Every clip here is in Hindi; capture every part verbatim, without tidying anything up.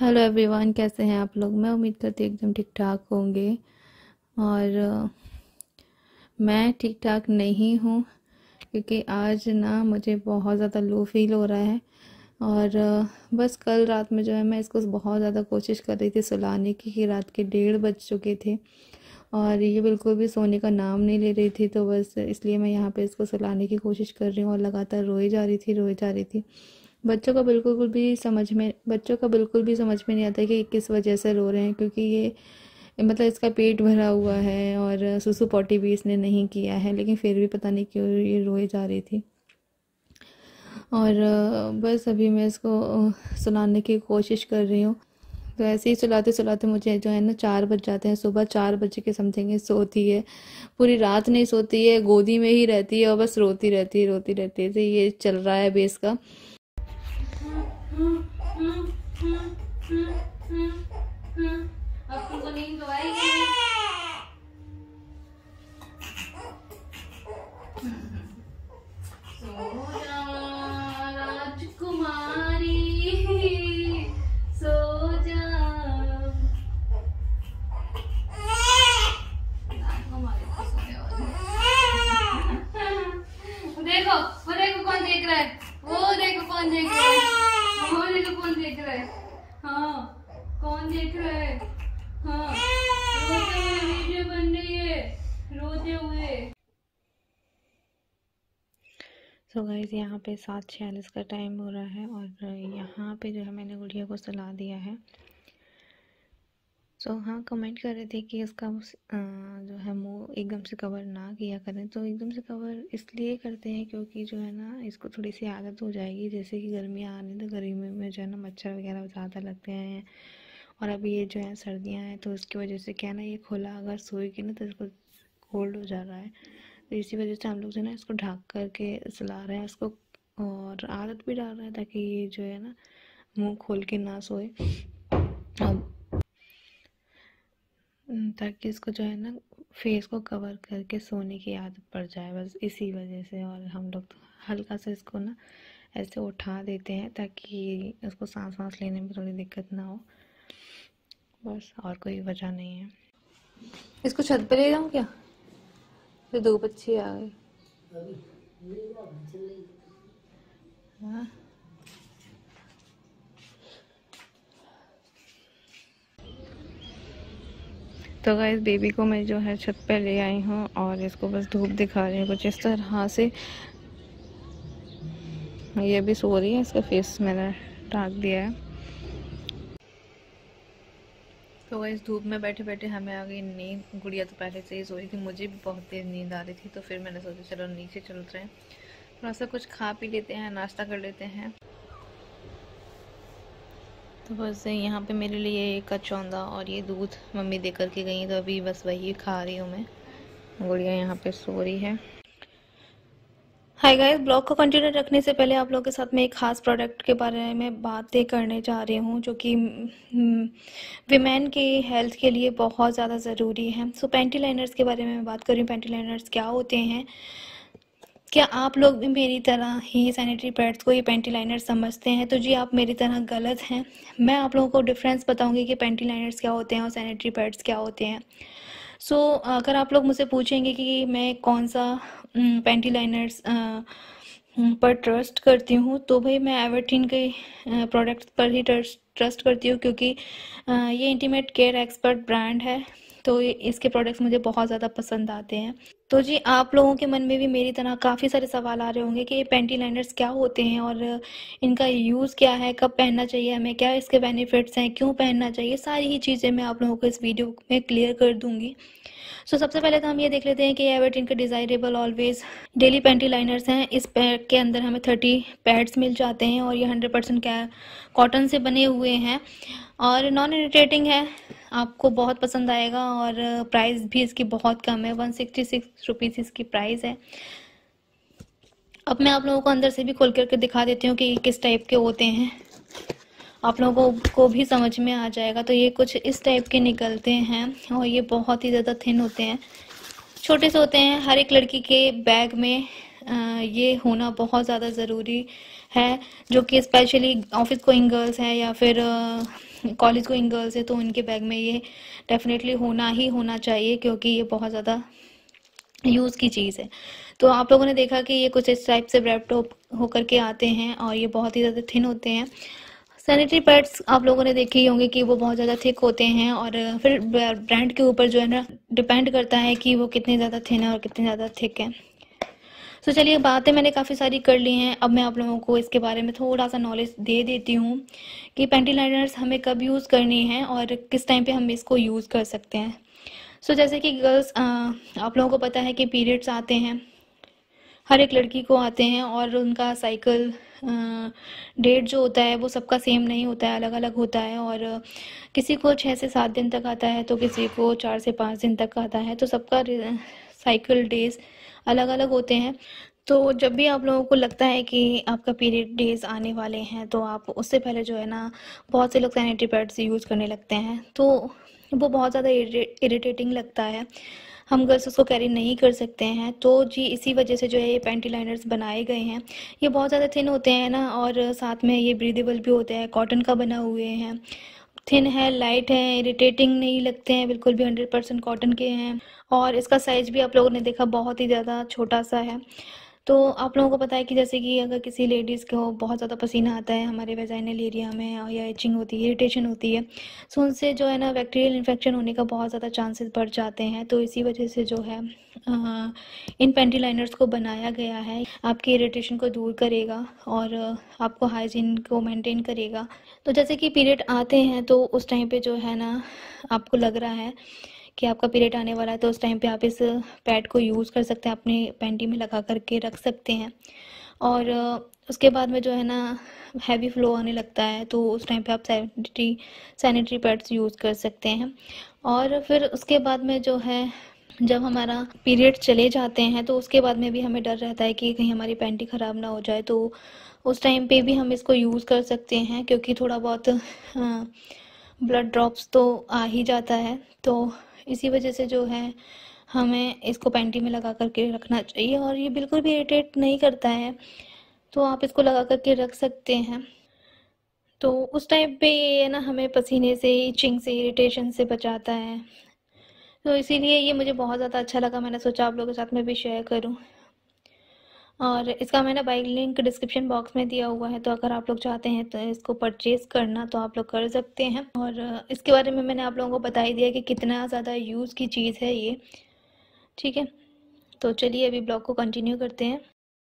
हेलो एवरीवन, कैसे हैं आप लोग। मैं उम्मीद करती हूँ एकदम ठीक ठाक होंगे। और अ, मैं ठीक ठाक नहीं हूँ क्योंकि आज ना मुझे बहुत ज़्यादा लो फील हो रहा है। और अ, बस कल रात में जो है मैं इसको बहुत ज़्यादा कोशिश कर रही थी सुलाने की कि रात के डेढ़ बज चुके थे और ये बिल्कुल भी सोने का नाम नहीं ले रही थी। तो बस इसलिए मैं यहाँ पे इसको सुलाने की कोशिश कर रही हूँ और लगातार रोई जा रही थी रोई जा रही थी। बच्चों का बिल्कुल भी समझ में बच्चों का बिल्कुल भी समझ में नहीं आता कि किस वजह से रो रहे हैं, क्योंकि ये मतलब इसका पेट भरा हुआ है और सुसु पॉटी भी इसने नहीं किया है, लेकिन फिर भी पता नहीं क्यों ये रोए जा रही थी। और अ, बस अभी मैं इसको अ, सुलाने की कोशिश कर रही हूँ। तो ऐसे ही सुलाते सुलाते मुझे जो है ना चार बज जाते हैं। सुबह चार बजे के समथिंग ये सोती है, पूरी रात नहीं सोती है, गोदी में ही रहती है और बस रोती रहती है रोती रहती है। तो ये चल रहा है बेस का। अब तुमको नींद तो आएगी। सो जा राजकुमारी, सो जा। राजकुमारी को सोने वाली। देखो वो देखो कौन देख रहा है, वो देखो कौन देख रहा है, वो देखो कौन देख रहा है। हाँ, कौन देख रहा है। हाँ, रोते हुए वीडियो बन रही है, रोते हुए। सो गाइस, यहाँ पे सात छियालीस का टाइम हो रहा है और यहाँ पे जो है मैंने गुड़िया को सुला दिया है। सो so, हाँ, कमेंट कर रहे थे कि इसका जो है मुंह एकदम से कवर ना किया करें। तो एकदम से कवर इसलिए करते हैं क्योंकि जो है ना इसको थोड़ी सी आदत हो जाएगी। जैसे कि गर्मियाँ आने, तो गर्मी में जो है ना मच्छर वगैरह ज़्यादा लगते हैं और अभी ये जो है सर्दियाँ हैं, तो उसकी वजह से क्या है ना, ये खुला अगर सोएगी ना तो इसको कोल्ड हो जा रहा है। तो इसी वजह से हम लोग जो है ना इसको ढक करके सुला रहे हैं इसको, और आदत भी डाल रहे हैं ताकि ये जो है ना मुँह खोल के ना सोए, ताकि इसको जो है ना फेस को कवर करके सोने की आदत पड़ जाए, बस इसी वजह से। और हम लोग तो हल्का सा इसको ना ऐसे उठा देते हैं ताकि उसको सांस सांस लेने में थोड़ी दिक्कत ना हो, बस और कोई वजह नहीं है। इसको छत पे ले जाऊँ क्या, तो धूप अच्छी आ गई। हाँ, तो गाइस बेबी को मैं जो है छत पे ले आई हूँ और इसको बस धूप दिखा रही हूँ कुछ इस तरह से। ये भी सो रही है, इसका फेस मैंने ढक दिया है। तो गाइस धूप में बैठे बैठे हमें आ गई नींद। गुड़िया तो पहले से ही सो रही थी, मुझे भी बहुत तेज नींद आ रही थी, तो फिर मैंने सोचा चलो नीचे चलते हैं, थोड़ा सा कुछ खा पी लेते हैं, नाश्ता कर लेते हैं। तो बस यहाँ पे मेरे लिए एक कचौंधा और ये दूध मम्मी दे करके गई, तो अभी बस वही खा रही हूँ मैं। गुड़िया यहाँ पे सो रही है। हाय गाइस, ब्लॉग को कंटिन्यू रखने से पहले आप लोगों के साथ में एक खास प्रोडक्ट के बारे में बातें करने जा रही हूँ, जो कि विमेन के हेल्थ के लिए बहुत ज़्यादा ज़रूरी है। सो पैंटी लाइनर्स के बारे में मैं बात कर रही हूँ। पैंटी लाइनर्स क्या होते हैं, क्या आप लोग भी मेरी तरह ही सैनिटरी पैड्स को ये पैंटी लाइनर्स समझते हैं? तो जी, आप मेरी तरह गलत हैं। मैं आप लोगों को डिफरेंस बताऊंगी कि पैंटी लाइनर्स क्या होते हैं और सैनिटरी पैड्स क्या होते हैं। सो so, अगर आप लोग मुझसे पूछेंगे कि मैं कौन सा पैंटी लाइनर्स पर ट्रस्ट करती हूँ, तो भाई मैं एवर्टीन के प्रोडक्ट्स पर ही ट्रस्ट करती हूँ, क्योंकि ये इंटीमेट केयर एक्सपर्ट ब्रांड है, तो इसके प्रोडक्ट्स मुझे बहुत ज़्यादा पसंद आते हैं। तो जी, आप लोगों के मन में भी मेरी तरह काफ़ी सारे सवाल आ रहे होंगे कि ये पैंटी लाइनर्स क्या होते हैं और इनका यूज़ क्या है, कब पहनना चाहिए हमें, क्या इसके बेनिफिट्स हैं, क्यों पहनना चाहिए, सारी ही चीज़ें मैं आप लोगों को इस वीडियो में क्लियर कर दूंगी। सो so, सबसे पहले तो हम ये देख लेते हैं कि एवर्टीन के desirable always daily panty liners हैं। इस पैक के अंदर हमें थर्टी पैड्स मिल जाते हैं और ये हंड्रेड परसेंट कॉटन से बने हुए हैं और नॉन इरिटेटिंग है। आपको बहुत पसंद आएगा और प्राइस भी इसकी बहुत कम है, वन सिक्सटी सिक्स रुपीज़ इसकी प्राइस है। अब मैं आप लोगों को अंदर से भी खोल करके दिखा देती हूँ कि ये किस टाइप के होते हैं, आप लोगों को भी समझ में आ जाएगा। तो ये कुछ इस टाइप के निकलते हैं और ये बहुत ही ज़्यादा थिन होते हैं, छोटे से होते हैं। हर एक लड़की के बैग में ये होना बहुत ज़्यादा ज़रूरी है, जो कि स्पेशली ऑफिस गोइंग गर्ल्स हैं या फिर कॉलेज गोइंग गर्ल्स है तो उनके बैग में ये डेफिनेटली होना ही होना चाहिए, क्योंकि ये बहुत ज़्यादा यूज़ की चीज़ है। तो आप लोगों ने देखा कि ये कुछ इस टाइप से रैप्ड होकर के आते हैं और ये बहुत ही ज़्यादा थिन होते हैं। सैनिटरी पैड्स आप लोगों ने देखे ही होंगे कि वो बहुत ज़्यादा थिक होते हैं, और फिर ब्रांड के ऊपर जो है ना डिपेंड करता है कि वो कितने ज़्यादा थिन है और कितने ज़्यादा थिक है। तो चलिए, बातें मैंने काफ़ी सारी कर ली हैं, अब मैं आप लोगों को इसके बारे में थोड़ा सा नॉलेज दे देती हूँ कि पैंटी लाइनर्स हमें कब यूज़ करनी है और किस टाइम पे हम इसको यूज़ कर सकते हैं। सो so, जैसे कि गर्ल्स, आप लोगों को पता है कि पीरियड्स आते हैं, हर एक लड़की को आते हैं, और उनका साइकिल डेट जो होता है वो सबका सेम नहीं होता है, अलग अलग होता है। और किसी को छः से सात दिन तक आता है तो किसी को चार से पाँच दिन तक आता है, तो सबका साइकिल डेज अलग अलग होते हैं। तो जब भी आप लोगों को लगता है कि आपका पीरियड डेज आने वाले हैं तो आप उससे पहले जो है ना, बहुत से लोग सैनिटरी पैड्स यूज़ करने लगते हैं, तो वो बहुत ज़्यादा इरिटेटिंग लगता है, हम गर्ल्स उसको कैरी नहीं कर सकते हैं। तो जी इसी वजह से जो है ये पैंटी लाइनर्स बनाए गए हैं। ये बहुत ज़्यादा थिन होते हैं ना, और साथ में ये ब्रीदेबल भी होते हैं, कॉटन का बना हुए हैं, थिन है, लाइट है, इरिटेटिंग नहीं लगते हैं बिल्कुल भी, हंड्रेड परसेंट कॉटन के हैं। और इसका साइज़ भी आप लोगों ने देखा बहुत ही ज़्यादा छोटा सा है। तो आप लोगों को पता है कि जैसे कि अगर किसी लेडीज़ को बहुत ज़्यादा पसीना आता है हमारे वेजाइनल एरिया में, या इचिंग होती है, इरिटेशन होती है, सो उनसे जो है ना बैक्टीरियल इन्फेक्शन होने का बहुत ज़्यादा चांसेस बढ़ जाते हैं। तो इसी वजह से जो है आ, इन पैंटी लाइनर्स को बनाया गया है, आपकी इरिटेशन को दूर करेगा और आपको हाइजीन को मेंटेन करेगा। तो जैसे कि पीरियड आते हैं तो उस टाइम पे जो है ना, आपको लग रहा है कि आपका पीरियड आने वाला है, तो उस टाइम पे आप इस पैड को यूज़ कर सकते हैं, अपनी पैंटी में लगा करके रख सकते हैं। और उसके बाद में जो है ना हैवी फ्लो आने लगता है, तो उस टाइम पे आप सैनिटरी सैनिटरी पैड्स यूज़ कर सकते हैं। और फिर उसके बाद में जो है, जब हमारा पीरियड चले जाते हैं तो उसके बाद में भी हमें डर रहता है कि कहीं हमारी पैंटी ख़राब ना हो जाए, तो उस टाइम पे भी हम इसको यूज़ कर सकते हैं, क्योंकि थोड़ा बहुत ब्लड ड्रॉप्स तो आ ही जाता है। तो इसी वजह से जो है हमें इसको पैंटी में लगा करके रखना चाहिए, और ये बिल्कुल भी इरिटेट नहीं करता है, तो आप इसको लगा करके रख सकते हैं। तो उस टाइम पे ये ना हमें पसीने से, इचिंग से, इरिटेशन से बचाता है। तो इसीलिए ये मुझे बहुत ज़्यादा अच्छा लगा, मैंने सोचा आप लोगों के साथ में भी शेयर करूं। और इसका मैंने बाय लिंक डिस्क्रिप्शन बॉक्स में दिया हुआ है, तो अगर आप लोग चाहते हैं तो इसको परचेज़ करना तो आप लोग कर सकते हैं। और इसके बारे में मैंने आप लोगों को बता ही दिया कि कितना ज़्यादा यूज़ की चीज़ है ये, ठीक है। तो चलिए अभी ब्लॉग को कंटिन्यू करते हैं।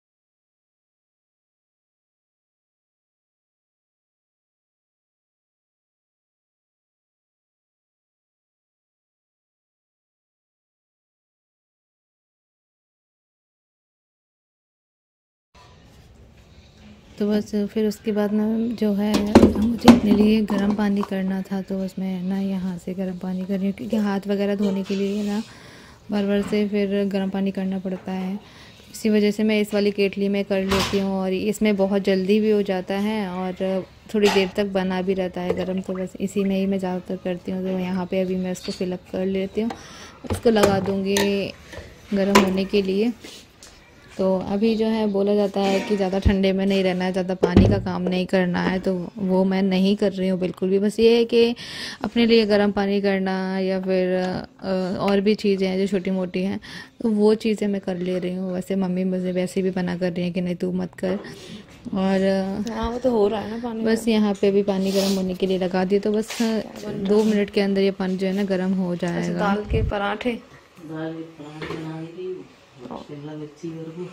तो बस फिर उसके बाद ना जो है मुझे अपने लिए गर्म पानी करना था, तो बस मैं ना यहाँ से गर्म पानी कर रही हूँ, क्योंकि हाथ वगैरह धोने के लिए ना बार बार से फिर गर्म पानी करना पड़ता है। इसी वजह से मैं इस वाली केटली में कर लेती हूँ, और इसमें बहुत जल्दी भी हो जाता है और थोड़ी देर तक बना भी रहता है गर्म, तो बस इसी में ही मैं ज़्यादातर करती हूँ। तो यहाँ पे अभी मैं इसको फिलअप कर लेती हूँ, इसको लगा दूँगी गर्म होने के लिए। तो अभी जो है बोला जाता है कि ज़्यादा ठंडे में नहीं रहना है, ज़्यादा पानी का काम नहीं करना है, तो वो मैं नहीं कर रही हूँ बिल्कुल भी। बस ये है कि अपने लिए गर्म पानी करना, या फिर और भी चीज़ें हैं जो छोटी मोटी हैं, तो वो चीज़ें मैं कर ले रही हूँ। वैसे मम्मी मुझे वैसे भी मना कर रही हैं कि नहीं तू मत कर। और हाँ वो तो हो रहा है ना पानी, बस यहाँ पे भी पानी गर्म होने के लिए लगा दिया, तो बस दो मिनट के अंदर ये पानी जो है ना गर्म हो जाएगा। दाल के पराठे, दाल के पराठे बना रही हूँ, शिमला मिर्ची कर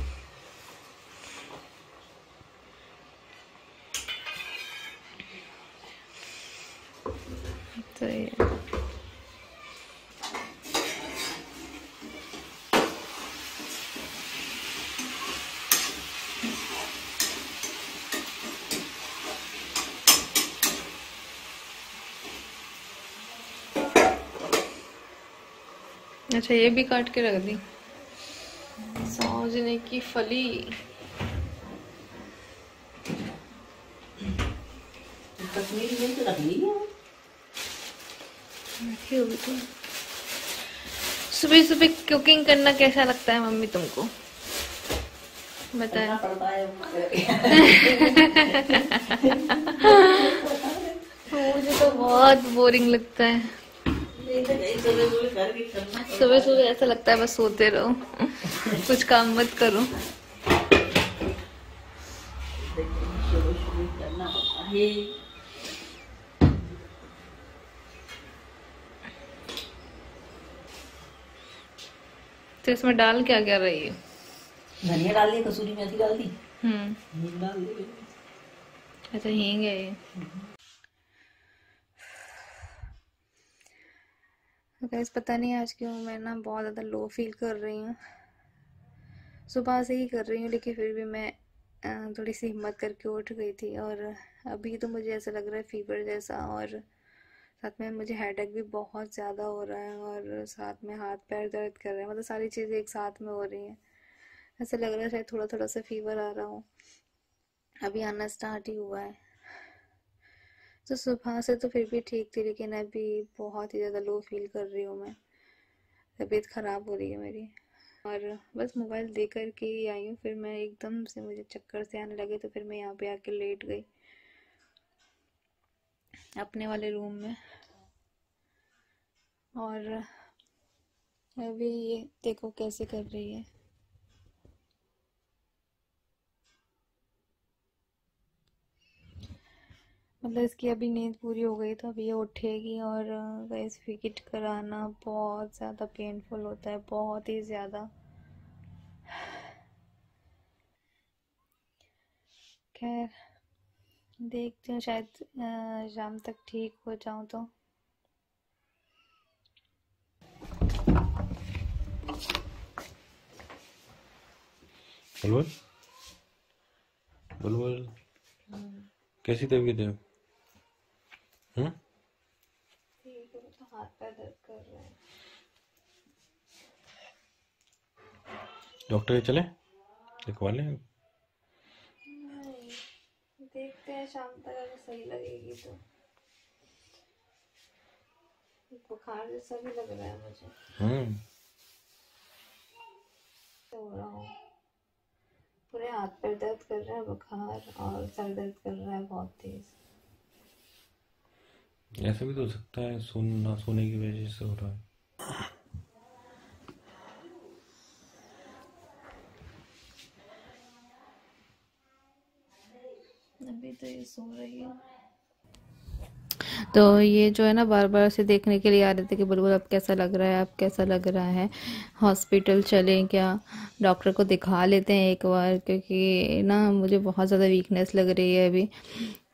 तो ये अच्छा ये भी काट के रख दी, सौंजने की फली। कश्मीरी मिर्च रख ली है। तो सुबह सुबह कुकिंग करना कैसा लगता है मम्मी तुमको, बताया? पड़ता है मुझे बहुत बोरिंग लगता है। सुबह सुबह ऐसा लगता है बस सोते रहो, कुछ काम मत करो। तो इसमें डाल क्या क्या रही है? धनिया डाल दी, कसूरी मेथी डाल दी, हम्म, हींग डाल दी। अच्छा हींग है ये। गाइस पता नहीं आज क्यों मैं ना बहुत ज़्यादा लो फील कर रही हूँ। सुबह से ही कर रही हूँ, लेकिन फिर भी मैं थोड़ी सी हिम्मत करके उठ गई थी। और अभी तो मुझे ऐसा लग रहा है फीवर जैसा, और साथ में मुझे हेडेक भी बहुत ज़्यादा हो रहा है, और साथ में हाथ पैर दर्द कर रहे हैं। मतलब सारी चीज़ें एक साथ में हो रही हैं। ऐसा लग रहा है शायद थोड़ा थोड़ा सा फीवर आ रहा हो, अभी आना स्टार्ट ही हुआ है। तो सुबह से तो फिर भी ठीक थी, लेकिन अभी बहुत ही ज़्यादा लो फील कर रही हूँ मैं। तबीयत ख़राब हो रही है मेरी, और बस मोबाइल देख कर के ही आई हूँ। फिर मैं एकदम से मुझे चक्कर से आने लगे, तो फिर मैं यहाँ पे आके लेट गई अपने वाले रूम में। और अभी ये देखो कैसे कर रही है। मतलब इसकी अभी नींद पूरी हो गई, तो अभी ये उठेगी। और गैस फिकिट कराना बहुत ज़्यादा पेनफुल होता है, बहुत ही ज़्यादा। खैर देखती हूँ, शायद शाम तक ठीक हो जाऊँ तो। बुलबुल बुलबुल कैसी तबीयत है? हम्म, ठीक है, तो हाथ पैर दर्द कर रहे हैं। डॉक्टर के चले दिखवा लें। नहीं, देखते हैं शाम तक अगर सही लगेगी तो। बुखार जैसा भी लग रहा है मुझे। हम्म, हो रहा हूँ, पूरे हाथ पैर दर्द कर रहा है, बुखार और सर दर्द कर रहा है बहुत तेज। ऐसा भी तो हो सकता है सोन ना सोने की वजह से हो रहा है। अभी तो ये सो रही है। तो ये जो है ना बार बार से देखने के लिए आ रहे थे कि बुलबुल अब कैसा लग रहा है, अब कैसा लग रहा है, हॉस्पिटल चलें क्या, डॉक्टर को दिखा लेते हैं एक बार, क्योंकि ना मुझे बहुत ज़्यादा वीकनेस लग रही है अभी।